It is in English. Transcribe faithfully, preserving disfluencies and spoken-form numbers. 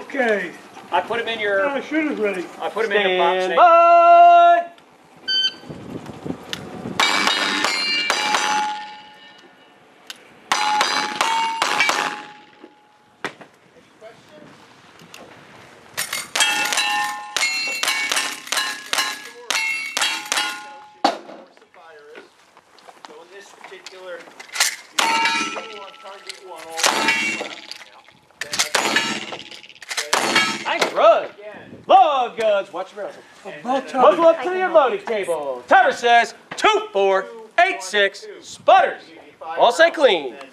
Okay. I put him in your. Uh, shooter's ready. I put him in your box. Stand by. Nice run. Log guns. Watch your muzzle. Muzzle up to your loading table. Timer says two four eight six. Sputters. All say clean.